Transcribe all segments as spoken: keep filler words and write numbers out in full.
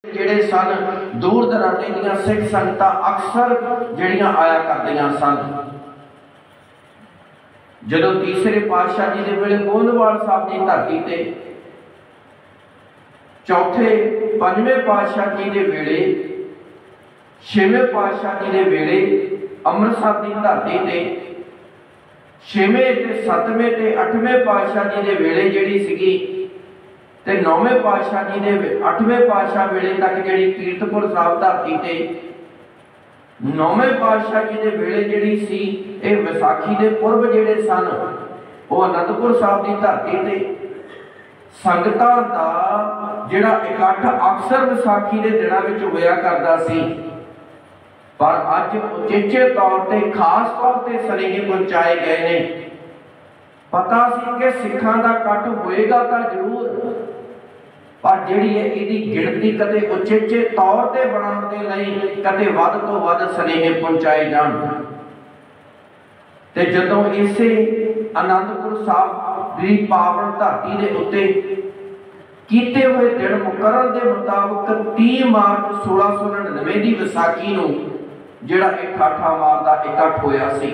ਜਿਹੜੇ ਸਨ दूर दराडे ਦੀਆਂ सिख संगतां अक्सर ਜਿਹੜੀਆਂ आया करदियां सन। ਜਦੋਂ तीसरे पातशाह जी के वेले गोंदवाल साहब की धरती ते चौथे पंजवें पातशाह जी के वेले छेवें पातशाह जी के वेले अमृतसर की धरती ते छेवें ते सतवें ते अठवें पातशाह जी के वेले जिहड़ी सीगी ते नौवें पातशाह जी ने अठवें पातशाह वेले तक जिहड़ी कीरतपुर साहब धरती ते नौवें पातशाह जी के वेले जिहड़ी सी ये विसाखी के पुरब जिहड़े सन वो आनंदपुर साहब की धरती ते संगतां दा जिहड़ा इकट्ठ अक्सर विसाखी के दिनों में होया करदा सी। पर अज उचेचे तौर पर खास तौर पर सनेहे पहुंचाए गए ने। पता सी कि सिखां दा इकट्ठ होएगा तो जरूर, पर जिहड़ी है इहदी गिणती कदे उचेचे तौर ते बनाउण दे लई कदे वध तो वध सनेहे पहुंचाए जाण। ते जदों इसे आनंदपुर साहब दी पावन धरती दे उत्ते कीते हुए दिन मुकर्रर दे मुताबिक तीस मार्च सोलह सौ नड़िनवे दी विसाखी नूं जिहड़ा इह ठाठा मार दा इकट्ठ होया सी।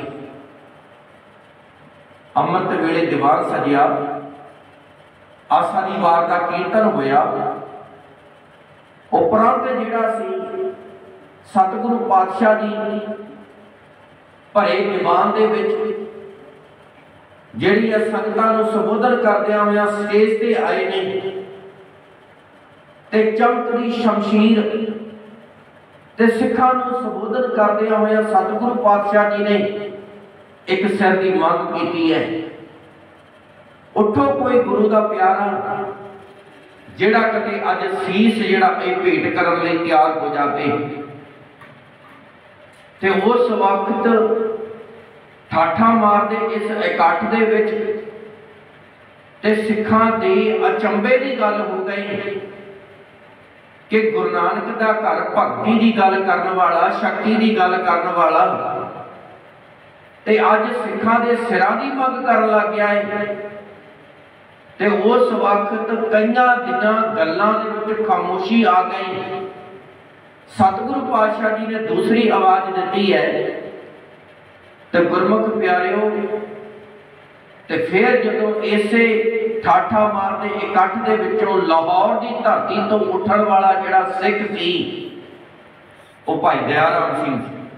अमृत वेले दीवान सजिया, आसा दी वार दा कीर्तन होया। उपरंत जिहड़ा सी सतगुरु पातशाह जी भरे दीवान दे विच जिहड़ियां संगतां नूं संबोधन करदियां होइयां स्टेज ते आए ने ते चमकदी शमशीर ते सिखां नूं संबोधन करदियां होइयां सतगुरु पातशाह जी ने एक सिर की मंग की है। उठो कोई गुरु का प्यारा जिहड़ा कदे अज सीस जिहड़ा ये भेंट करने लई तैयार हो जाए। ते उस वक्त ठाठा मारदे इस इकट्ठ दे विच ते सिखां दे अचंभे की गल हो गई कि गुरु नानक दा घर भगती की गल करने वाला, शक्ति की गल करने वाला ते अज सिखां दे सिरां दी मंग करन लग गया है। ते उस वक्त कई दिनां गल्लां दे विच खामोशी आ गई। सतगुरु पातशाह जी ने दूसरी आवाज दी है ते गुरमुख प्यारिओ ते फिर जदों इसे ठाठा मार दे इकट्ठ दे विचों लाहौर की धरती तो उठण वाला जिहड़ा सिख सी वो भाई दयाराम सिंह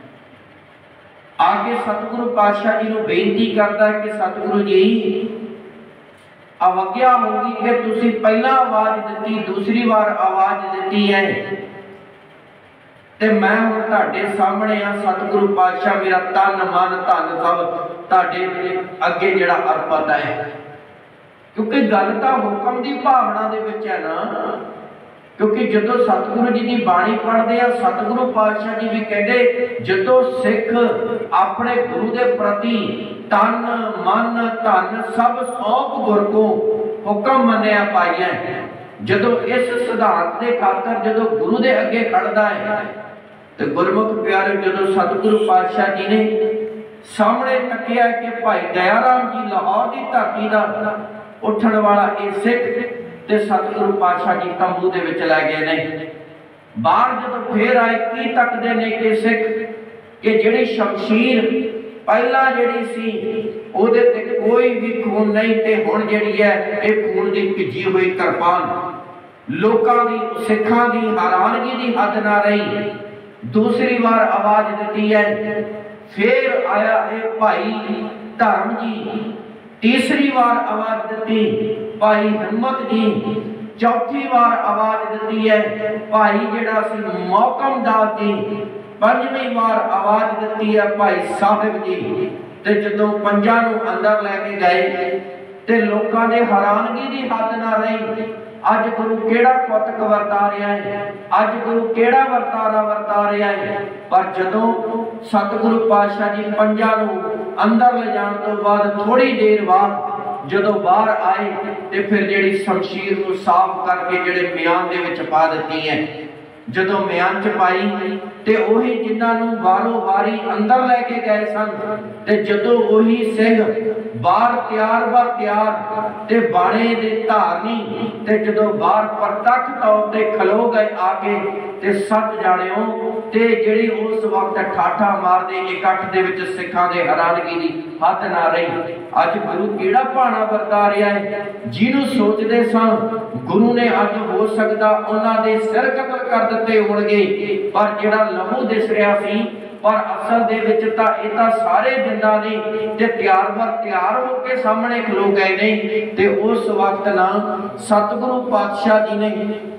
आगे सतगुरु पातशाह जी को बेनती करता है कि सतगुरु जी अवज्ञा होगी कि तुसी पहला आवाज दी, दूसरी बार आवाज दी है ते मैं हुण तुहाडे सामने आ। सतगुरु पातशाह मेरा तन मन धन सब तुहाडे अगे जिहड़ा अर्पित है, क्योंकि गल तां हुकम की भावना दे विच है ना। क्योंकि जदों सतगुरु जी की बाणी पढ़ते हैं सतगुरु पातशाह जी भी कहते जदों सिख अपने गुरु के प्रति तन मन धन सब सौंप गुर को हुक्म मनिया पाइया। जदों इस सिद्धांत के खातर जदों गुरु के अगे खड़दा है तो गुरमुख प्यारे जदों सतगुरु पातशाह जी ने सामने तकिया कि भाई दयाराम जी लाहौर की धरती का उठण वाला ये सिख ते सतगुरु पातशाह जी तंबू दे विच लै गए ने। बाहर जदों फिर आए की तकदे ने कि सिख कि जिहड़ी शमशीर पहला जिहड़ी सी ओहदे ते कोई भी खून नहीं ते हुण जिहड़ी है ये खून दी भिजी हुई किरपान लोकां दी सिखां दी हैरानगी दी हद ना रही। दूसरी बार आवाज दी है। फिर आया ये भाई धर्म जी, तीसरी बार आवाज दी भाई हिम्मत जी, चौथी बार आवाज दी है भाई जिहड़ा सी मौकम दास जी, पंजवीं बार आवाज दी है भाई साहिब जी। ते जदों पंजां नूं अंदर लैके गए ते लोकां दे हैरानगी दी हद ना रही। अज गुरु केड़ा कौतक वरता रहा है, अज गुरु केड़ा वर्तारा वरता रहा है। पर जदों सतगुरु पातशाह जी पंजां नूं अंदर ले जाण तो बाद थोड़ी देर बाद जदों बाहर आए ते फिर जिहड़ी शमशीर नूं साफ करके जिहड़े म्यान दे विच पा दित्ती है ਜਦੋਂ ਮਿਆਨ ਚ ਪਾਈ ਤੇ ਉਹੀ ਜਿਨ੍ਹਾਂ ਨੂੰ ਬਾਹਰੋਂ ਵਾਰੀ ਅੰਦਰ ਲੈ ਕੇ ਗਏ ਸਨ, ਤੇ ਜਦੋਂ ਉਹੀ ਸਿੰਘ ਬਾਹਰ ਤਿਆਰ ਬਰ ਤਿਆਰ ਤੇ ਬਾਣੇ ਦੇ ਧਾਰਨੀ ਤੇ ਜਦੋਂ ਬਾਹਰ ਪ੍ਰਤੱਖ ਤੌਰ ਤੇ ਖਲੋ ਗਏ ਆ ਕੇ ਤੇ ਸੱਤ ਜਾਣਿਓ ਤੇ ਜਿਹੜੀ ਉਸ ਵਕਤ ਠਾਠਾ ਮਾਰਦੇ ਇਕੱਠ ਦੇ ਵਿੱਚ ਸਿੱਖਾਂ ਦੇ ਹੈਰਾਨਗੀ ਦੀ ਹੱਦ ਨਾ ਰਹੀ। ਅੱਜ ਗੁਰੂ ਕਿਹੜਾ ਭਾਣਾ ਵਰਤਾ ਰਿਹਾ ਹੈ, ਜਿਹਨੂੰ ਸੋਚਦੇ ਸਾਂ ਗੁਰੂ ਨੇ ਅੱਜ ਹੋ ਸਕਦਾ ਉਹਨਾਂ ਦੇ ਸਿਰ ਕਤਲ ਕਰ ਦਿੱਤੇ ਹੋਣਗੇ, ਪਰ ਜਿਹੜਾ ਲਹੂ ਦਿਸ ਰਿਹਾ ਸੀ, ਪਰ ਅਸਲ ਦੇ ਵਿੱਚ ਤਾਂ ਇਹ ਤਾਂ ਸਾਰੇ ਜਿੰਦਾਂ ਨੇ ਤੇ ਤਿਆਰ ਬਰ ਤਿਆਰ ਹੋ ਕੇ ਸਾਹਮਣੇ ਖਲੋ ਗਏ ਨੇ। ਤੇ ਉਸ ਵਕਤ ਨਾ ਸਤਿਗੁਰੂ ਪਾਤਸ਼ਾਹ ਜੀ ਨੇ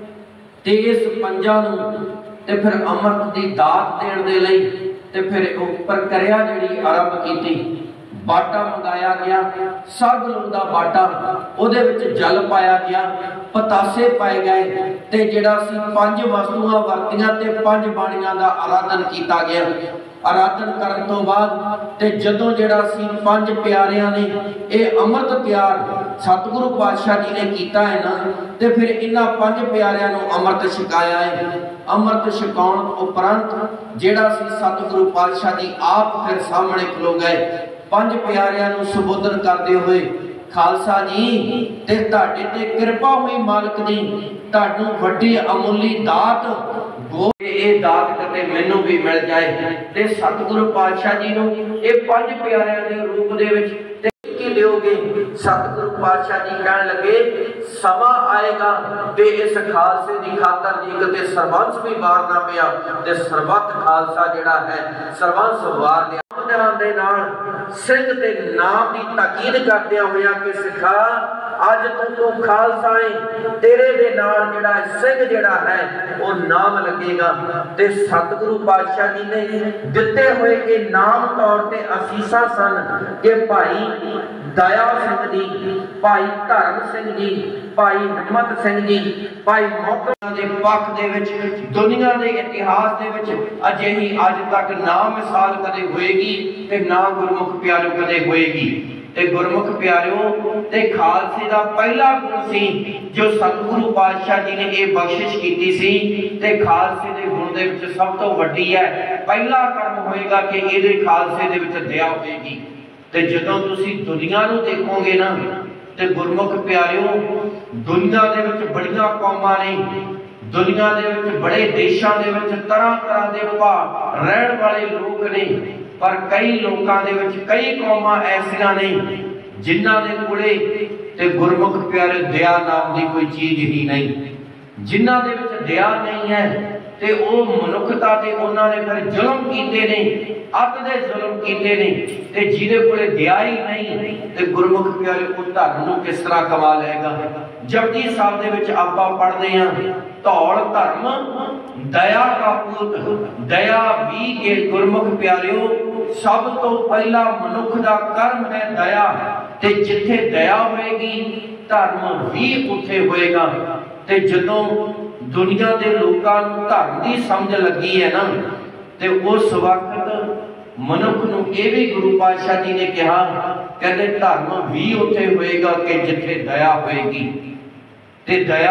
ਤੇ ਇਸ ਪੰਜਾਂ ਨੂੰ ਤੇ ਫਿਰ ਅੰਮ੍ਰਿਤ ਦੀ ਦਾਤ ਦੇਣ ਦੇ ਲਈ ਤੇ ਫਿਰ ਉੱਪਰ ਕਰਿਆ ਜਿਹੜੀ ਆਰੰਭ ਕੀਤੀ। ਬਾਟਾ ਮੰਗਾਇਆ ਗਿਆ, ਸਰਬਲੋਹ ਦਾ ਬਾਟਾ, ਉਹਦੇ ਵਿੱਚ ਜਲ ਪਾਇਆ ਗਿਆ, ਪਤਾਸੇ ਪਾਏ ਗਏ ਤੇ ਜਿਹੜਾ ਸੀ ਪੰਜ ਵਸਤੂਆਂ ਵਰਤੀਆਂ ਤੇ ਪੰਜ ਬਾਣੀਆਂ ਦਾ ਆਰਾਧਨ ਕੀਤਾ ਗਿਆ। ਆਰਾਧਨ ਕਰਨ ਤੋਂ ਬਾਅਦ ਤੇ ਜਦੋਂ ਜਿਹੜਾ ਸੀ ਪੰਜ ਪਿਆਰਿਆਂ ਨੇ ਇਹ ਅੰਮ੍ਰਿਤ ਤਿਆਰ ਸਤਿਗੁਰੂ ਪਾਤਸ਼ਾਹ ਜੀ ਨੇ ਕੀਤਾ ਹੈ ਨਾ, ਤੇ ਫਿਰ ਇਹਨਾਂ ਪੰਜ ਪਿਆਰਿਆਂ ਨੂੰ ਅੰਮ੍ਰਿਤ ਛਕਾਇਆ ਹੈ। ਅੰਮ੍ਰਿਤ ਛਕਾਉਣ ਉਪਰੰਤ ਜਿਹੜਾ ਸੀ ਸਤਿਗੁਰੂ ਪਾਤਸ਼ਾਹ ਜੀ ਆਪ ਫਿਰ ਸਾਹਮਣੇ ਖਲੋ ਗਏ, ਪੰਜ ਪਿਆਰਿਆਂ ਨੂੰ ਸੰਬੋਧਨ ਕਰਦੇ ਹੋਏ, ਖਾਲਸਾ ਜੀ ਤੇ ਤੁਹਾਡੇ ਤੇ ਕਿਰਪਾ ਹੋਈ ਮਾਲਕ ਦੀ, ਤੁਹਾਨੂੰ ਵੱਡੀ ਅਮੁੱਲੀ ਦਾਤ ਗੋ ਇਹ ਦਾਤ ਕਦੇ ਮੈਨੂੰ ਵੀ ਮਿਲ ਜਾਏ। ਤੇ ਸਤਿਗੁਰੂ ਪਾਤਸ਼ਾਹ ਜੀ ਨੂੰ ਇਹ ਪੰਜ ਪਿਆਰਿਆਂ ਦੇ ਰੂਪ ਦੇ ਵਿੱਚ ਕੀ ਦਿਓਗੇ? ਸਤਿਗੁਰੂ ਪਾਤਸ਼ਾਹ ਜੀ ਕਹਿਣ ਲੱਗੇ ਸਮਾਂ ਆਏਗਾ ਤੇ ਇਸ ਖਾਲਸੇ ਦੀ ਖਾਤਰ ਜੀ ਕਿਤੇ ਸਰਬੰਸ ਵੀ ਵਾਰਨਾ ਪਿਆ ਤੇ ਸਰਬੱਤ ਖਾਲਸਾ ਜਿਹੜਾ ਹੈ ਸਰਬੰਸ ਵਾਰ ਲਿਆ ਦੇ ਨਾਲ ਸਿੰਘ ਤੇ ਨਾਮ ਦੀ ਤਾਕੀਦ ਕਰਦਿਆਂ ਹੋਇਆ ਕਿ ਸਿੱਖਾ ਅੱਜ ਤੂੰ ਤੂੰ ਖਾਲਸਾ ਹੈ, ਤੇਰੇ ਦੇ ਨਾਲ ਜਿਹੜਾ ਸਿੰਘ ਜਿਹੜਾ ਹੈ ਉਹ ਨਾਮ ਲੱਗੇਗਾ। ਤੇ ਸਤਿਗੁਰੂ ਪਾਤਸ਼ਾਹ ਜੀ ਨੇ ਦਿੱਤੇ ਹੋਏ ਇਹ ਨਾਮ ਤੌਰ ਤੇ ਅਸੀਸਾਂ ਸਨ ਕਿ ਭਾਈ ਦਇਆ ਸਿੰਘ ਜੀ, ਭਾਈ ਧਰਮ ਸਿੰਘ ਜੀ, ਭਾਈ ਹਿੰਮਤ ਸਿੰਘ ਜੀ, ਭਾਈ ਮੋਹਕਮ ਦੇ ਪੱਖ ਦੇ ਵਿੱਚ ਦੁਨੀਆ ਦੇ ਇਤਿਹਾਸ ਦੇ ਵਿੱਚ ਅਜਿਹੀ ਅੱਜ ਤੱਕ ਨਾ ਮਿਸਾਲ ਕਦੇ ਹੋਏਗੀ ਤੇ ਨਾ ਗੁਰਮੁਖ ਪਿਆਰਿਓ ਕਦੇ ਹੋਏਗੀ। ਤੇ ਗੁਰਮੁਖ ਪਿਆਰਿਓ ਤੇ ਖਾਲਸੇ ਦਾ ਪਹਿਲਾ ਗੁਣ ਸੀ ਜੋ ਸਤਿਗੁਰੂ ਪਾਤਸ਼ਾਹ ਜੀ ਨੇ ਇਹ ਬਖਸ਼ਿਸ਼ ਕੀਤੀ ਸੀ, ਤੇ ਖਾਲਸੇ ਦੇ ਗੁਣ ਦੇ ਵਿੱਚ ਸਭ ਤੋਂ ਵੱਡੀ ਹੈ ਪਹਿਲਾ ਕਰਮ ਹੋਏਗਾ ਕਿ ਇਹਦੇ ਖਾਲਸੇ ਦੇ ਵਿੱਚ ਦਇਆ ਹੋਏਗੀ। ਤੇ ਜਦੋਂ ਤੁਸੀਂ ਦੁਨੀਆ ਨੂੰ ਦੇਖੋਗੇ ਨਾ ਤੇ ਗੁਰਮੁਖ ਪਿਆਰਿਓ ਦੁਨੀਆ ਦੇ ਵਿੱਚ ਬੜੀਆਂ ਕੌਮਾਂ ਨੇ, ਦੁਨੀਆ ਦੇ ਵਿੱਚ ਬੜੇ ਦੇਸ਼ਾਂ ਦੇ ਵਿੱਚ ਤਰ੍ਹਾਂ ਤਰ੍ਹਾਂ ਦੇ ਭਾ ਰਹਿਣ ਵਾਲੇ ਲੋਕ ਨੇ, ਪਰ ਕਈ ਲੋਕਾਂ ਦੇ ਵਿੱਚ ਕਈ ਕੌਮਾਂ ਐਸੀਆਂ ਨੇ ਜਿਨ੍ਹਾਂ ਦੇ ਕੋਲੇ ਤੇ ਗੁਰਮੁਖ ਪਿਆਰੇ ਦਇਆ ਨਾਮ ਦੀ ਕੋਈ ਚੀਜ਼ ਹੀ ਨਹੀਂ। ਜਿਨ੍ਹਾਂ ਦੇ ਵਿੱਚ ਦਇਆ ਨਹੀਂ ਹੈ ਤੇ ਉਹ ਮਨੁੱਖਤਾ ਤੇ ਉਹਨਾਂ ਨੇ ਫਿਰ ਜ਼ੁਲਮ ਕੀਤੇ ਨੇ, ਅੱਤ ਦੇ ਜ਼ੁਲਮ ਕੀਤੇ ਨੇ। ਤੇ ਜਿਹਦੇ ਕੋਲੇ ਦਇਆ ਹੀ ਨਹੀਂ ਤੇ ਗੁਰਮੁਖ ਪਿਆਰੇ ਉਹ ਧਰਮ ਨੂੰ ਕਿਸ ਤਰ੍ਹਾਂ ਕਮਾ ਲਏਗਾ? ਜਪਜੀ ਸਾਹਿਬ ਦੇ ਵਿੱਚ ਆਪਾਂ ਪੜ੍ਹਦੇ ਹਾਂ ਧੌਲ ਧਰਮ ਦਇਆ ਕਾ ਪੂਤ, ਦਇਆ ਵੀ ਕੇ ਗੁਰਮੁਖ ਪਿਆਰਿਓ ਸਭ ਤੋਂ ਪਹਿਲਾ ਮਨੁੱਖ ਦਾ ਕਰਮ ਹੈ ਦਇਆ। ਤੇ ਜਿੱਥੇ ਦਇਆ ਹੋਏਗੀ ਧਰਮ ਵੀ ਉੱਥੇ ਹੋਏਗਾ। ਤੇ ਜਦੋਂ ਦੁਨੀਆ ਦੇ ਲੋਕਾਂ ਨੂੰ ਧਰਮ ਦੀ ਸਮਝ ਲੱਗੀ ਹੈ ਨਾ ਤੇ ਉਸ ਵਕਤ ਮਨੁੱਖ ਨੂੰ ਇਹ ਵੀ ਗੁਰੂ ਪਾਤਸ਼ਾਹ ਜੀ ਨੇ ਕਿਹਾ, ਕਹਿੰਦੇ ਧਰਮ ਵੀ ਉੱਥੇ ਹੋਏਗਾ ਕਿ ਜਿੱਥੇ ਦਇਆ ਹੋਏਗੀ। ਤੇ ਦਇਆ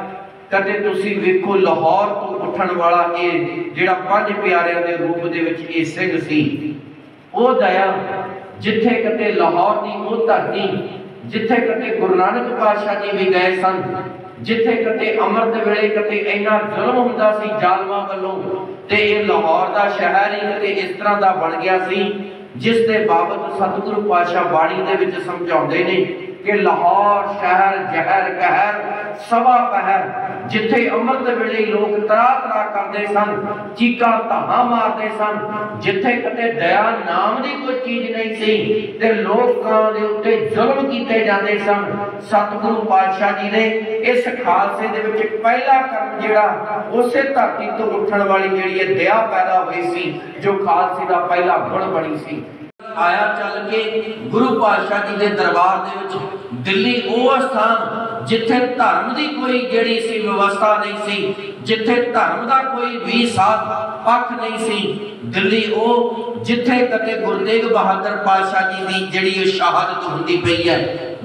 ਕਦੇ ਤੁਸੀਂ ਵੇਖੋ ਲਾਹੌਰ ਤੋਂ ਉੱਠਣ ਵਾਲਾ ਇਹ ਜਿਹੜਾ ਪੰਜ ਪਿਆਰਿਆਂ ਦੇ ਰੂਪ ਦੇ ਵਿੱਚ ਇਹ ਸਿੰਘ ਸੀ, ਉਹ ਦਇਆ ਜਿੱਥੇ ਕਿਤੇ ਲਾਹੌਰ ਦੀ ਉਹ ਧਰਤੀ, ਜਿੱਥੇ ਕਿਤੇ ਗੁਰੂ ਨਾਨਕ ਪਾਤਸ਼ਾਹ ਜੀ ਵੀ ਗਏ ਸਨ, ਜਿੱਥੇ ਕਿਤੇ ਅੰਮ੍ਰਿਤ ਵੇਲੇ ਕਿਤੇ ਇੰਨਾ ਜ਼ੁਲਮ ਹੁੰਦਾ ਸੀ ਜ਼ਾਲਮਾਂ ਵੱਲੋਂ, ਤੇ ਇਹ ਲਾਹੌਰ ਦਾ ਸ਼ਹਿਰ ਹੀ ਕਿਤੇ ਇਸ ਤਰ੍ਹਾਂ ਦਾ ਬਣ ਗਿਆ ਸੀ ਜਿਸ ਦੇ ਬਾਬਤ ਸਤਿਗੁਰੂ ਪਾਤਸ਼ਾਹ ਬਾਣੀ ਦੇ ਵਿੱਚ ਸਮਝਾਉਂਦੇ ਨੇ ਕਿ ਲਾਹੌਰ ਸ਼ਹਿਰ ਜ਼ਹਿਰ ਕਹਿਰ ਸਵਾ ਪਹਿਰ, ਜਿੱਥੇ ਅੰਮ੍ਰਿਤ ਵੇਲੇ ਲੋਕ ਤਰਾ ਤਰਾ ਕਰਦੇ ਸਨ, ਚੀਕਾਂ ਧਾਹਾਂ ਮਾਰਦੇ ਸਨ, ਜਿੱਥੇ ਕਿਤੇ ਦਇਆ ਨਾਮ ਦੀ ਕੋਈ ਚੀਜ਼ ਨਹੀਂ ਸੀ ਤੇ ਲੋਕਾਂ ਦੇ ਉੱਤੇ ਜ਼ੁਲਮ ਕੀਤੇ ਜਾਂਦੇ ਸਨ। ਸਤਿਗੁਰੂ ਪਾਤਸ਼ਾਹ ਜੀ ਨੇ ਇਸ ਖਾਲਸੇ ਦੇ ਵਿੱਚ ਪਹਿਲਾ ਕਰਮ ਜਿਹੜਾ ਉਸੇ ਧਰਤੀ ਤੋਂ ਉੱਠਣ ਵਾਲੀ ਜਿਹੜੀ ਇਹ ਦਇਆ ਪੈਦਾ ਹੋਈ ਸੀ ਜੋ ਖਾਲਸੇ ਦਾ ਪਹਿਲਾ ਗੁਣ ਬਣੀ ਸੀ। ਆਇਆ ਚੱਲ ਕੇ ਗੁਰੂ ਪਾਤਸ਼ਾਹ ਜੀ ਦੇ ਦਰਬਾਰ ਦੇ ਵਿੱਚ ਦਿੱਲੀ ਉਹ ਸਥਾਨ ਜਿੱਥੇ ਧਰਮ ਦੀ ਕੋਈ ਜਿਹੜੀ ਸੀ ਵਿਵਸਥਾ ਨਹੀਂ ਸੀ, ਜਿੱਥੇ ਧਰਮ ਦਾ ਕੋਈ ਵੀ ਸਾਥ ਪੱਖ ਨਹੀਂ ਸੀ। ਦਿੱਲੀ ਉਹ ਜਿੱਥੇ ਕਦੇ ਗੁਰੂ ਤੇਗ ਬਹਾਦਰ ਪਾਤਸ਼ਾਹ ਜੀ ਦੀ ਜਿਹੜੀ ਸ਼ਹਾਦਤ ਹੁੰਦੀ ਪਈ ਹੈ,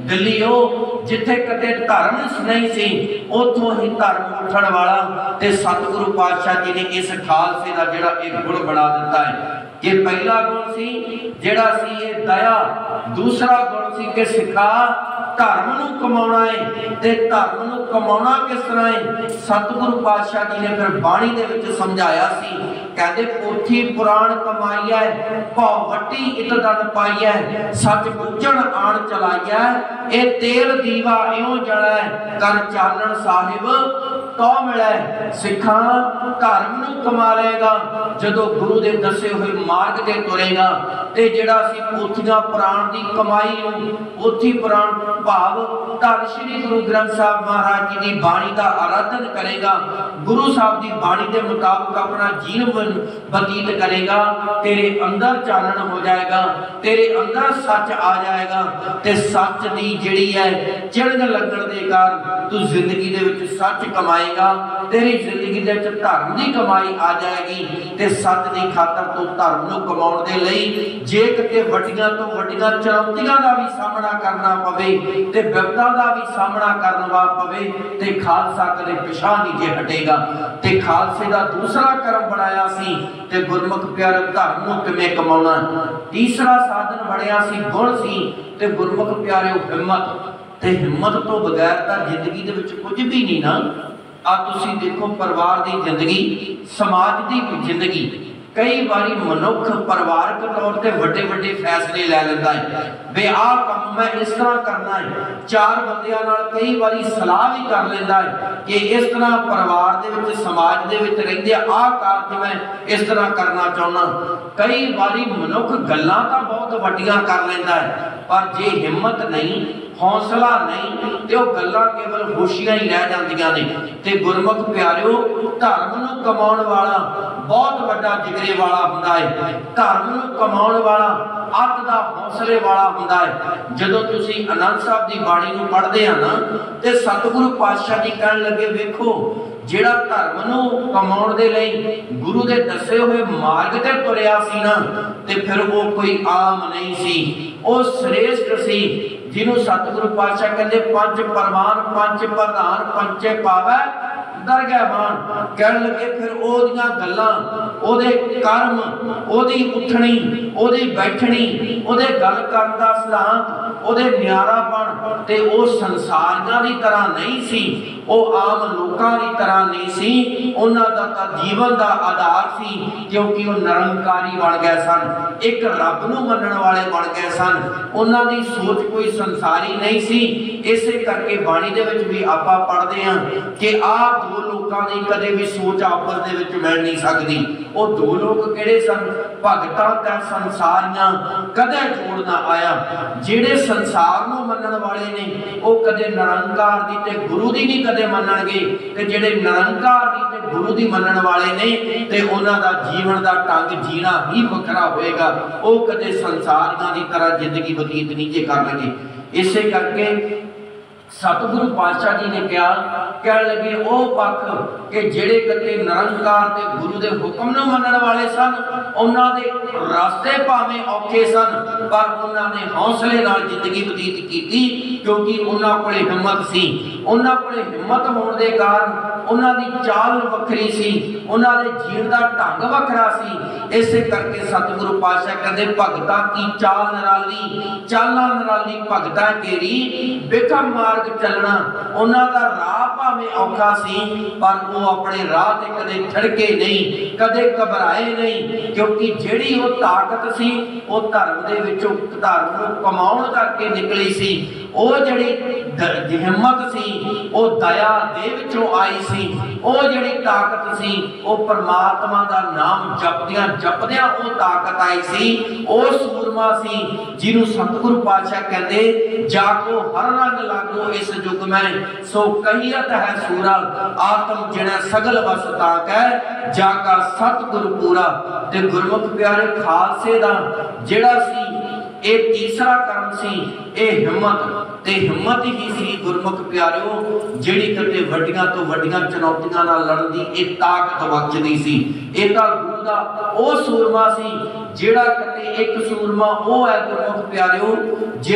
ਦਿੱਲੀ ਉਹ ਜਿੱਥੇ ਕਦੇ ਧਰਮ ਨਹੀਂ ਸੀ ਉੱਥੋਂ ਹੀ ਧਰਮ ਉੱਠਣ ਵਾਲਾ ਤੇ ਸਤਿਗੁਰੂ ਪਾਤਸ਼ਾਹ ਜੀ ਨੇ ਇਸ ਖਾਲਸੇ ਦਾ ਜਿਹੜਾ ਇੱਕ ਗੁਣ ਬਣਾ ਦਿੱਤਾ ਹੈ ਕਿ ਪਹਿਲਾ ਗੁਣ ਸੀ ਜਿਹੜਾ ਸੀ ਇਹ ਦਇਆ, ਦੂਸਰਾ ਗੁਣ ਸੀ ਕਿ ਸਿਖਾ ਧਰਮ ਨੂੰ ਕਮਾਉਣਾ ਹੈ ਤੇ ਧਰਮ ਨੂੰ ਕਮਾਉਣਾ ਕਿਸ ਤਰ੍ਹਾਂ ਹੈ। ਸਤਿਗੁਰੂ ਪਾਤਸ਼ਾਹ ਜੀ ਨੇ ਫਿਰ ਬਾਣੀ ਦੇ ਵਿੱਚ ਸਮਝਾਇਆ ਸੀ, ਕਹਿੰਦੇ ਪੋਥੀ ਪੁਰਾਣ ਕਮਾਈਐ ਭਉ ਵੱਟੀ ਇਤ ਦਨ ਪਾਈਐ ਸੱਚ ਬੁੱਝਣ ਆਣ ਚਲਾਈਐ ਇਹ ਤੇਲ ਦੀਵਾ ਇਉਂ ਜਲੈ ਕਰ ਚਾਨਣ ਸਾਹਿਬ ਤੋ ਮਿਲੈ। ਸਿੱਖਾਂ ਧਰਮ ਨੂੰ ਕਮਾ ਲਏਗਾ ਜਦੋਂ ਗੁਰੂ ਦੇ ਦੱਸੇ ਹੋਏ ਮਾਰਗ ਤੇ ਤੁਰੇਗਾ ਤੇ ਜਿਹੜਾ ਸੀ ਪੋਥੀਆਂ ਪੁਰਾਣ ਦੀ ਕਮਾਈ ਨੂੰ ਪੋਥੀ ਪੁਰਾਣ ਭਾਵ ਧੰਨ ਸ਼੍ਰੀ ਗੁਰੂ ਗ੍ਰੰਥ ਸਾਹਿਬ ਮਹਾਰਾਜ ਜੀ ਦੀ ਬਾਣੀ ਦਾ ਆਰਾਧਨ ਕਰੇਗਾ, ਗੁਰੂ ਸਾਹਿਬ ਦੀ ਬਾਣੀ ਦੇ ਮੁਤਾਬਕ ਆਪਣਾ ਜੀਵਨ ਬਤੀਤ ਕਰੇਗਾ, ਤੇਰੇ ਅੰਦਰ ਚਾਨਣ ਹੋ ਜਾਏਗਾ, ਤੇਰੇ ਅੰਦਰ ਸੱਚ ਆ ਜਾਏਗਾ ਤੇ ਸੱਚ ਦੀ ਜਿਹੜੀ ਹੈ ਚਿੜਗ ਲੱਗਣ ਦੇ ਕਾਰਨ ਤੂੰ ਜ਼ਿੰਦਗੀ ਦੇ ਵਿੱਚ ਸੱਚ ਕਮਾਏਗਾ, ਤੇਰੀ ਜ਼ਿੰਦਗੀ ਦੇ ਵਿੱਚ ਧਰਮ ਦੀ ਕਮਾਈ ਆ ਜਾਏਗੀ ਤੇ ਸੱਚ ਦੀ ਖਾਤਰ ਤੂੰ ਧਰਮ ਨੂੰ ਕਮਾਉਣ ਦੇ ਲਈ ਜੇ ਕਿਤੇ ਵੱਡੀਆਂ ਤੋਂ ਵੱਡੀਆਂ ਚੁਣੌਤੀਆਂ ਦਾ ਵੀ ਸਾਹਮਣਾ ਕਰਨਾ ਪਵੇ ਤੇ ਵਿਪਤਾ ਦਾ ਵੀ ਸਾਹਮਣਾ ਕਰਨਾ ਪਵੇ ਤੇ ਖਾਲਸਾ ਕਦੇ ਪਿਛਾਂ ਨਹੀਂ ਜੇ ਹਟੇਗਾ। ਤੇ ਖਾਲਸੇ ਦਾ ਦੂਸਰਾ ਕਰਮ ਬਣਾਇਆ ਸੀ ਤੇ ਗੁਰਮੁਖ ਪਿਆਰੇ ਧਰਮ ਨੂੰ ਕਿਵੇਂ ਕਮਾਉਣਾ, ਤੀਸਰਾ ਸਾਧਨ ਬਣਿਆ ਸੀ ਗੁਣ ਸੀ ਤੇ ਗੁਰਮੁਖ ਪਿਆਰਿਓ ਹਿੰਮਤ, ਤੇ ਹਿੰਮਤ ਤੋਂ ਬਗੈਰ ਤਾਂ ਜ਼ਿੰਦਗੀ ਦੇ ਵਿੱਚ ਕੁਝ ਵੀ ਨਹੀਂ ਨਾ। ਆ ਤੁਸੀਂ ਦੇਖੋ ਪਰਿਵਾਰ ਦੀ ਜ਼ਿੰਦਗੀ, ਸਮਾਜ ਦੀ ਜ਼ਿੰਦਗੀ, ਕਈ ਵਾਰੀ ਮਨੁੱਖ ਪਰਿਵਾਰਕ ਤੌਰ ਤੇ ਵੱਡੇ ਵੱਡੇ ਫੈਸਲੇ ਲੈ ਲੈਂਦਾ ਹੈ ਵੀ ਆਹ ਕੰਮ ਮੈਂ ਇਸ ਤਰ੍ਹਾਂ ਕਰਨਾ ਹੈ, ਚਾਰ ਬੰਦਿਆਂ ਨਾਲ ਕਈ ਵਾਰੀ ਸਲਾਹ ਵੀ ਕਰ ਲੈਂਦਾ ਹੈ ਕਿ ਇਸ ਤਰ੍ਹਾਂ ਪਰਿਵਾਰ ਦੇ ਵਿੱਚ ਸਮਾਜ ਦੇ ਵਿੱਚ ਰਹਿੰਦੇ ਆਹ ਕਾਰਜ ਮੈਂ ਇਸ ਤਰ੍ਹਾਂ ਕਰਨਾ ਚਾਹੁੰਦਾ। ਕਈ ਵਾਰੀ ਮਨੁੱਖ ਗੱਲਾਂ ਤਾਂ ਬਹੁਤ ਵੱਡੀਆਂ ਕਰ ਲੈਂਦਾ ਹੈ ਪਰ ਜੇ ਹਿੰਮਤ ਨਹੀਂ, ਹੌਸਲਾ ਨਹੀਂ ਤੇ ਉਹ ਗੱਲਾਂ ਕੇਵਲ ਹੋਸ਼ੀਆਂ ਹੀ ਰਹਿ ਜਾਂਦੀਆਂ ਨੇ। ਤੇ ਗੁਰਮੁਖ ਪਿਆਰਿਓ ਧਰਮ ਨੂੰ ਕਮਾਉਣ ਵਾਲਾ ਬਹੁਤ ਵੱਡਾ ਜਿਗਰੇ ਵਾਲਾ ਹੁੰਦਾ ਹੈ, ਧਰਮ ਨੂੰ ਕਮਾਉਣ ਵਾਲਾ ਅੱਤ ਦਾ ਹੌਸਲੇ ਵਾਲਾ ਹੁੰਦਾ ਹੈ। ਜਦੋਂ ਤੁਸੀਂ ਆਨੰਦ ਸਾਹਿਬ ਦੀ ਬਾਣੀ ਨੂੰ ਪੜ੍ਹਦੇ ਆ ਨਾ ਤੇ ਸਤਿਗੁਰੂ ਪਾਤਸ਼ਾਹ ਜੀ ਕਹਿਣ ਲੱਗੇ ਵੇਖੋ ਜਿਹੜਾ ਧਰਮ ਨੂੰ ਕਮਾਉਣ ਦੇ ਲਈ ਗੁਰੂ ਦੇ ਦੱਸੇ ਹੋਏ ਮਾਰਗ ਤੇ ਤੁਰਿਆ ਸੀ ਨਾ ਤੇ ਫਿਰ ਉਹ ਕੋਈ ਆਮ ਨਹੀਂ ਸੀ, ਉਹ ਸ੍ਰੇਸ਼ਟ ਸੀ ਜਿਹਨੂੰ ਸਤਿਗੁਰੂ ਪਾਤਸ਼ਾਹ ਕਹਿੰਦੇ ਪੰਜ ਪਰਮਾਨ ਪੰਜ ਪ੍ਰਧਾਨ ਪੰਚੇ ਪਾਵੈ ਦਰਗਹਿਵਾਨ। ਕਹਿਣ ਲੱਗੇ ਫਿਰ ਉਹਦੀਆਂ ਗੱਲਾਂ, ਉਹਦੇ ਕਰਮ, ਉਹਦੀ ਉੱਠਣੀ, ਉਹਦੀ ਬੈਠਣੀ, ਉਹਦੇ ਗੱਲ ਕਰਨ ਦਾ ਸਿਧਾਂਤ, ਉਹਦੇ ਨਿਆਰਾਪਣ ਤੇ ਉਹ ਸੰਸਾਰੀਆਂ ਦੀ ਤਰ੍ਹਾਂ ਨਹੀਂ ਸੀ, ਉਹ ਆਮ ਲੋਕਾਂ ਦੀ ਤਰ੍ਹਾਂ ਨਹੀਂ ਸੀ। ਉਹਨਾਂ ਦਾ ਤਾਂ ਜੀਵਨ ਦਾ ਆਧਾਰ ਸੀ ਕਿਉਂਕਿ ਉਹ ਨਿਰੰਕਾਰੀ ਬਣ ਗਏ ਸਨ, ਇੱਕ ਰੱਬ ਨੂੰ ਮੰਨਣ ਵਾਲੇ ਬਣ ਗਏ ਸਨ। ਉਹਨਾਂ ਦੀ ਸੋਚ ਕੋਈ ਸੰਸਾਰੀ ਨਹੀਂ ਸੀ। ਇਸੇ ਕਰਕੇ ਬਾਣੀ ਦੇ ਵਿੱਚ ਵੀ ਆਪਾਂ ਪੜ੍ਹਦੇ ਹਾਂ ਕਿ ਆਹ ਦੋ ਲੋਕਾਂ ਦੀ ਕਦੇ ਵੀ ਸੋਚ ਆਪਸ ਦੇ ਵਿੱਚ ਮਿਲ ਨਹੀਂ ਸਕਦੀ। ਉਹ ਦੋ ਲੋਕ ਕਿਹੜੇ ਸਨ? ਭਗਤਾਂ ਤੇ ਸੰਸਾਰੀਆਂ ਕਦੇ ਜੋੜ ਨਾ ਆਇਆ। ਜਿਹੜੇ ਸੰਸਾਰ ਨੂੰ ਮੰਨਣ ਵਾਲੇ ਨੇ ਉਹ ਕਦੇ ਨਿਰੰਕਾਰ ਦੀ ਤੇ ਗੁਰੂ ਦੀ ਨਹੀਂ ਕਦੇ ਮੰਨਣਗੇ ਤੇ ਜਿਹੜੇ ਨਿਰੰਕਾਰ ਦੀ ਤੇ ਗੁਰੂ ਦੀ ਮੰਨਣ ਵਾਲੇ ਨੇ ਤੇ ਉਹਨਾਂ ਦਾ ਜੀਵਨ ਦਾ ਢੰਗ ਜੀਣਾ ਹੀ ਵੱਖਰਾ ਹੋਏਗਾ। ਉਹ ਕਦੇ ਸੰਸਾਰੀਆਂ ਦੀ ਤਰ੍ਹਾਂ ਜ਼ਿੰਦਗੀ ਬਤੀਤ ਨਹੀਂ ਜੇ ਕਰਨਗੇ। ਇਸੇ ਕਰਕੇ ਸਤਿਗੁਰੂ ਪਾਤਸ਼ਾਹ ਜੀ ਨੇ ਕਿਹਾ, ਕਹਿਣ ਲੱਗੇ ਉਹ ਪੱਖ ਕਿ ਜਿਹੜੇ ਕਦੇ ਨਿਰੰਕਾਰ ਤੇ ਗੁਰੂ ਦੇ ਹੁਕਮ ਨੂੰ ਮੰਨਣ ਵਾਲੇ ਸਨ, ਉਹਨਾਂ ਦੇ ਰਸਤੇ ਭਾਵੇਂ ਔਖੇ ਸਨ ਪਰ ਉਹਨਾਂ ਨੇ ਹੌਸਲੇ ਨਾਲ ਜ਼ਿੰਦਗੀ ਬਤੀਤ ਕੀਤੀ ਕਿਉਂਕਿ ਉਹਨਾਂ ਕੋਲੇ ਹਿੰਮਤ ਸੀ। ਉਹਨਾਂ ਕੋਲੇ ਹਿੰਮਤ ਹੋਣ ਦੇ ਕਾਰਨ ਉਹਨਾਂ ਦੀ ਚਾਲ ਵੱਖਰੀ ਸੀ, ਉਹਨਾਂ ਦੇ ਜੀਣ ਦਾ ਢੰਗ ਵੱਖਰਾ ਸੀ। ਇਸੇ ਕਰਕੇ ਸਤਿਗੁਰੂ ਪਾਤਸ਼ਾਹ ਕਹਿੰਦੇ ਭਗਤਾਂ ਕੀ ਚਾਲ ਨਿਰਾਲੀ, ਚਾਲਾਂ ਨਿਰਾਲੀ ਭਗਤਾਂ ਕੇਰੀ ਬਿਖਮ ਮਾਰਗ ਚੱਲਣਾ। ਉਹਨਾਂ ਦਾ ਰਾਹ ਭਾਵੇਂ ਔਖਾ ਸੀ ਪਰ ਉਹ ਆਪਣੇ ਰਾਹ ਤੇ ਕਦੇ ਥੜਕੇ ਨਹੀਂ, ਕਦੇ ਘਬਰਾਏ ਨਹੀਂ ਕਿਉਂਕਿ ਜਿਹੜੀ ਉਹ ਤਾਕਤ ਸੀ ਉਹ ਧਰਮ ਦੇ ਵਿੱਚੋਂ ਧਰਮ ਨੂੰ ਕਮਾਉਣ ਕਰਕੇ ਨਿਕਲੀ ਸੀ। ਉਹ ਜਿਹੜੀ ਹਿੰਮਤ ਸੀ ਉਹ ਦਇਆ ਦੇ ਵਿੱਚੋਂ ਆਈ ਸੀ। ਉਹ ਜਿਹੜੀ ਤਾਕਤ ਸੀ ਉਹ ਪਰਮਾਤਮਾ ਦਾ ਨਾਮ ਜਪਦਿਆਂ ਜਪਦਿਆਂ ਉਹ ਤਾਕਤ ਆਈ ਸੀ। ਉਹ ਸੂਰਮਾ ਸੀ ਜਿਹਨੂੰ ਸਤਿਗੁਰੂ ਪਾਤਸ਼ਾਹ ਕਹਿੰਦੇ ਜਾਕੋ ਹਰ ਰੰਗ ਲਾਗੋ ਇਸ ਯੁਗ ਮੈਂ ਸੋ ਕਹੀਅਤ ਹੈ ਸੂਰਾ ਆਤਮ ਜਿਣੈ ਸਗਲ ਵਸ ਤਾਕੈ ਜਾ ਕਾ ਸਤਿਗੁਰੂ ਪੂਰਾ। ਤੇ ਗੁਰਮੁਖ ਪਿਆਰੇ ਖਾਲਸੇ ਦਾ ਜਿਹੜਾ ਸੀ ਇਹ ਤੀਸਰਾ ਕਰਮ ਸੀ ਇਹ ਹਿੰਮਤ। ਤੇ ਹਿੰਮਤ ਹੀ ਸੀ ਗੁਰਮੁਖ ਪਿਆਰਿਓ ਜਿਹੜੀ ਕਦੇ ਵੱਡੀਆਂ ਤੋਂ ਵੱਡੀਆਂ ਚੁਣੌਤੀਆਂ ਨਾਲ ਲੜਨ ਦੀ ਇਹ ਤਾਕਤ ਬਖਸ਼ਦੀ ਸੀ। ਇਹ ਤਾਂ ਗੁਰੂ ਦਾ ਉਹ ਸੂਰਮਾ ਸੀ ਜਿਹੜਾ ਕਦੇ ਇੱਕ ਸੂਰਮਾ ਉਹ ਹੈ ਗੁਰਮੁਖ ਪਿਆਰਿਓ ਜਿਹੜਾ ਕਦੇ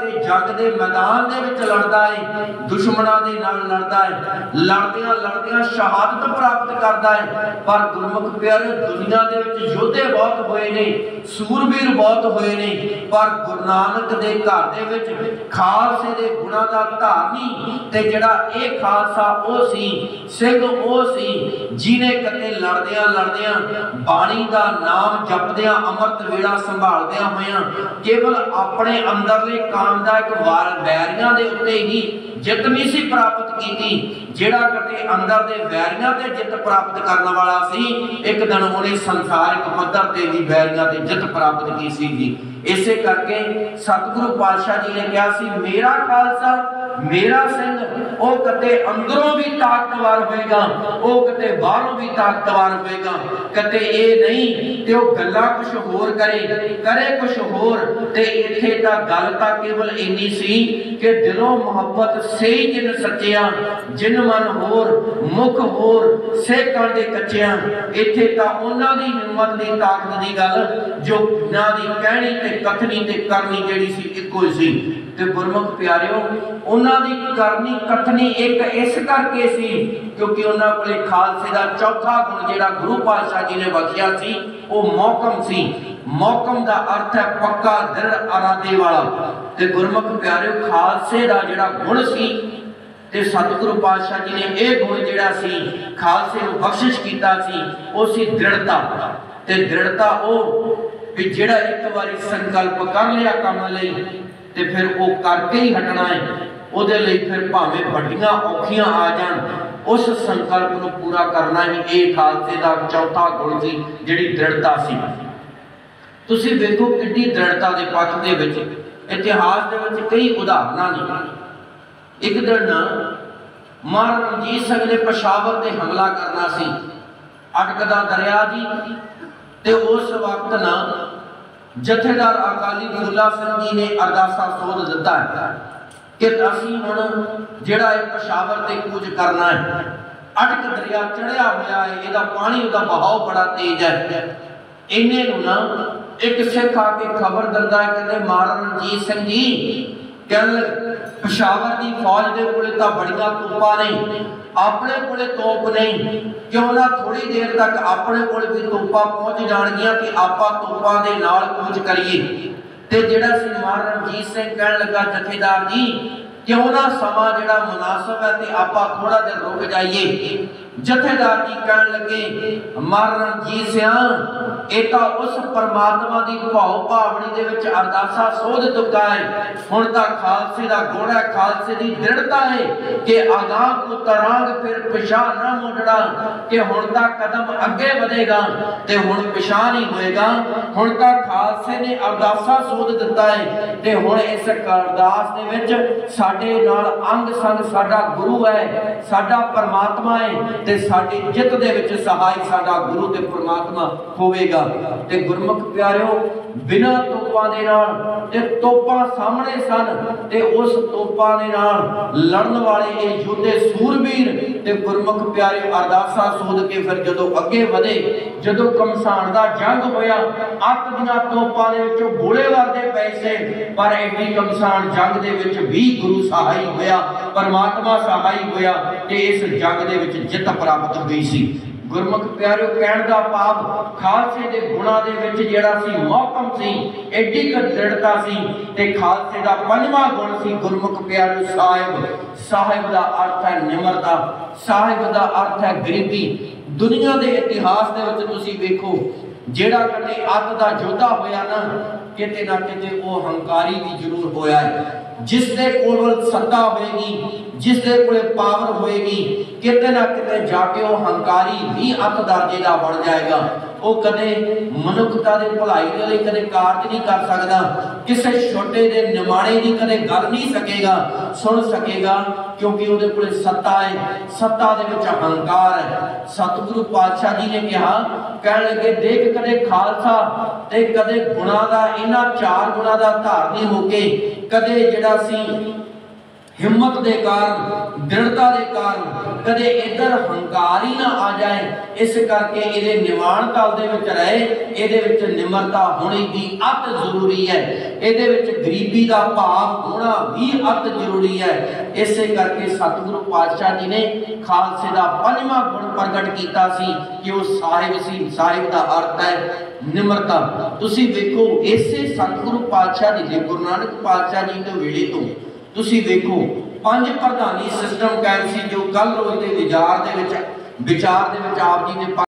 कदे जंग दे मैदान दे विच लड़दा है, दुश्मनां दे नाल लड़दा है, लड़दियां लड़दियां शहादत प्राप्त करदा है। पर गुरमुख प्यारे दुनिया दे विच योद्धे बहुत होए ने, सूरबीर बहुत होए ने, पर गुरु नानक दे घर दे विच खालसे दे गुणां दा धारनी ते जिहड़ा इह खालसा ओ सी, सिंह ओ सी जिने कदे लड़दियां लड़दियां बाणी दा नाम जपदियां अमृत वेला संभालदियां होइयां केवल अपने अंदरले काम दा एक वार बैरियां दे उत्ते ही जित नहीं सी प्राप्त की, जिहड़ा कदे अंदर दे बैरियां ते जित प्राप्त करने वाला सी, एक दिन उन्हें संसारिक पद्धर ते भी बैरियां ते जित प्राप्त की सी जी। इसे करके सतगुरु पातशाह जी ने कहा सी मेरा खालसा मेरा सिंह ओ कदे अंदरों भी ताकतवर होएगा, ओ कदे बाहरों भी ताकतवर होएगा, कदे ए नहीं ते ओ गल्लां कुछ होर करे करे कुछ होर ते इत्थे तां गल तां केवल इन्नी सी कि दिलों मोहब्बत सही जिन सच्चिया जिन मन होर मुख होर सेकां दे कच्चिया। इत्थे तां उन्हां दी हिम्मत दी ताकत दी गल जो ना दी कहनी ते कथनी ते करनी जेड़ी सी इक्को ही सी। ते गुरमुख प्यारिओ उन्हां दी करनी कथनी एक इस करके सी क्योंकि उन्हां कोले खालसे दा चौथा गुण जिहड़ा गुरु पातशाह जी ने बख्शिया सी वो मौकम सी। मौकम दा अर्थ है पक्का दृढ़ इरादे वाला। ते गुरमुख प्यारिओ खालसे दा जिहड़ा गुण सी ते सतगुरु पातशाह जी ने यह गुण जिहड़ा सी खालसे नूं बख्शिश कीता सी वो सी दृढ़ता। ते दृढ़ता वो भी जिहड़ा एक बारी संकल्प कर लिया काम लई ते फिर वो करके ही हटना है, उहदे लई फिर भावें वड्डियां औखियां आ जाण उस संकल्प नूं पूरा करना ही ये खालसे दा चौथा गुण सी जिहड़ी दृढ़ता सी। तुसीं वेखो किड्डी दृढ़ता दे पक्ष दे विच इतिहास दे विच कई उदाहरणां ने। एक दिन महाराजा रणजीत सिंह ने पेशावर ते हमला करना सी, अटकदा दरिया जी ते उस वक्त ना जथेदार अकाली फूला सिंह जी ने अरदासा सोध दिता है कि असीं हुण जिहड़ा है पेशावर ते कूच करना है। अटक दरिया चढ़िया होया है, इहदा पानी उहदा बहाव बड़ा तेज है। इन्ने नूं ना एक सिख आके खबर दिंदा है कि महाराजा रणजीत सिंह जी कहण पेशावर की फौज के कोले तां बड़ियां तोपां ने, अपने कोले तोप नहीं, क्यों ना थोड़ी देर तक अपने कोल भी तोपां पहुंच जाणगियां कि आपां तोपां दे नाल कूच करिए। ते जिहड़ा सी महाराजा रणजीत सिंह कहण लगा जथेदार जी क्यों ना समा जिहड़ा मुनासिब है ते आपां थोड़ा देर रुक जाइए। जथेदार जी कहण लगे महाराजा रणजीत सिंह ये तां उस परमात्मा की भाव भावनी दे विच अरदासा सोध चुका है, हुण तां खालसे दा गुण है, खालसे दी दृढ़ता है कि आगाह को तरांग फिर पिछा ना मुड़ना, कि हुण तां कदम अगे बढ़ेगा ते हुण पिछा नहीं होएगा। हुण तां खालसे ने अरदासा सोध दिता है ते हुण इस अरदास दे विच साडे नाल अंग संग साडा गुरु है, साडा परमात्मा है ते साडी जित दे विच सहाय साडा गुरु ते परमात्मा होवेगा। ते गुरमुख प्यारिओ बिना तोपां दे नाल ते तोपां सामने सन ते उस तोपां दे नाल लड़न वाले ये योद्धे सूरबीर ते गुरमुख प्यारे अरदासा सोध के फिर जदों अगे वधे, जदों कमसान दा जंग होया अक दीआं तोपां दे विचों गोले वरदे पए से, पर एडी कमसान जंग दे विच भी गुरु सहाय होया, परमात्मा सहाय होया ते इस जंग दे विच जित प्राप्त हुई सी। गुरमुख प्यारिओ कहण दा भाव खालसे दे गुणां दे विच जिहड़ा सी मौकम सी, एडी क दृढ़ता सी ते खालसे दा पंजवां गुण सी गुरमुख प्यारिओ साहिब। साहिब दा अर्थ है निमरता, साहिब दा अर्थ है गरीबी। दुनिया दे इतिहास दे विच तुसीं वेखो जिहड़ा कदे अत दा योद्धा होया ना किते ना किते वो हंकारी भी जरूर होया है। जिस दे कोल सत्ता होएगी, जिस दे कोल पावर होएगी, किते ना किते जाके वो हंकारी भी अत दर्जे दा बन जाएगा। वो कदे मनुखता दे भलाई दे लई कदे कारज नहीं कर सकदा, किसे छोटे दे निमाणे दी कदे गल नहीं सकेगा सुन सकेगा, क्योंकि उहदे कोल सत्ता है, सत्ता दे विच हंकार है। सतगुरु पातशाह जी ने कहा कहण लगे देख कदे खालसा ते कदे गुणां दा इन्हां चार गुणां दा धारनी हो के कदे जिहड़ा सी हिम्मत दे कारण, दृढ़ता दे कारण, कदे इधर हंकार ही ना आ जाए। इस करके इहदे निवाण तल दे विच रहे, इहदे विच निमरता होनी भी अत जरूरी है, इहदे विच गरीबी दा भाव होना भी अत जरूरी है। इस करके सतगुरु पातशाह जी ने खालसे दा पंजवां गुण प्रगट कीता सी कि वो साहिब सी। साहिब दा अर्थ है निमरता। तुसी देखो इसे सतगुरु पातशाह जी ने गुरु नानक पातशाह जी दे वेले तो तुसी देखो पंज प्रधानी सिस्टम कायम सी, जो कल रोज के विचार दे विच विचार दे विच आप जी ने